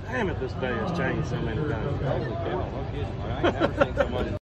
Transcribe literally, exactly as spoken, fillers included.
Damn it, this day has changed so many times. Holy cow, no kidding. I ain't never seen somebody